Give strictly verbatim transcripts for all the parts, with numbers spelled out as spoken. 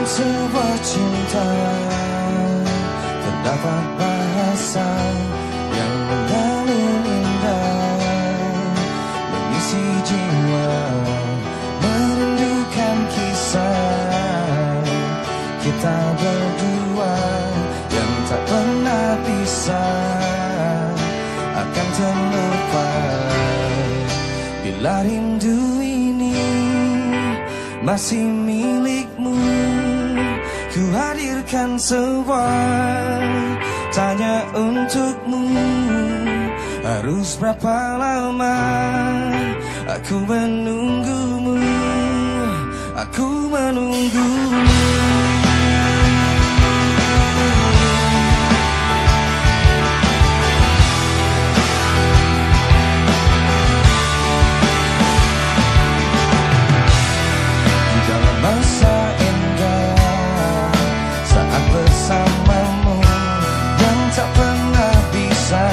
sebuah cinta terdapat bahasa yang mengalir indah, mengisi jiwa, merindukan kisah kita berdua yang tak pernah bisa akan terlupa. Bila rindu ini masih milikmu, ku hadirkan sebuah tanya untukmu. Harus berapa lama aku menunggumu, aku menunggumu. Masa indah saat bersamamu yang tak pernah bisa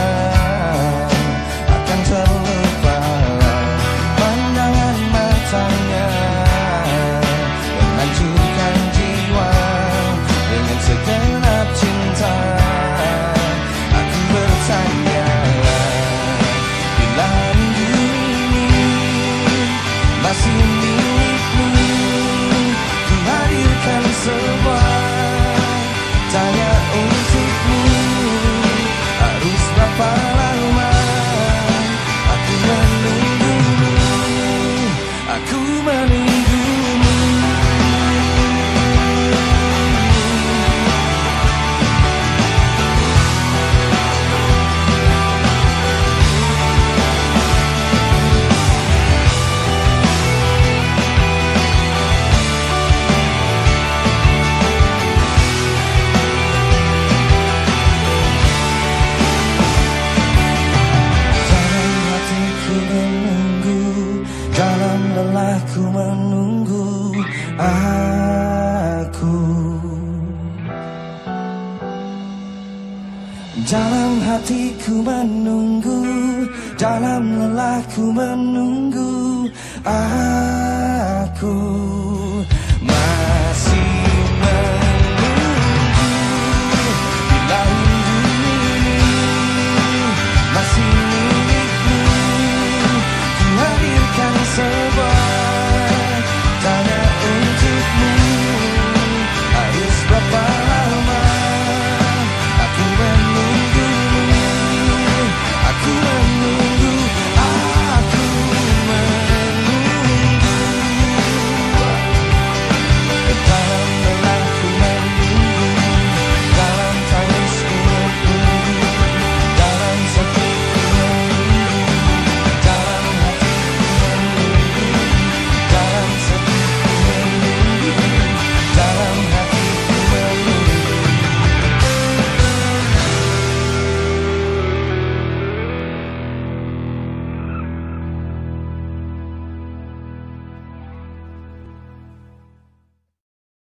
akan terlupa. Pandangan matanya menghancurkan jiwa dengan segenap cinta. Aku bertanya, bila rindu ini masih milikmu, hadirkan sebuah tanya untukmu. Harus berapa lama aku menunggumu, aku menunggumu. Dalam lelahku menunggu aku, dalam hatiku menunggu, dalam lelahku menunggu aku. Masih menunggu, bila rindu ini masih milikmu, ku hadirkan sebuah tanya untukmu. Harus berapa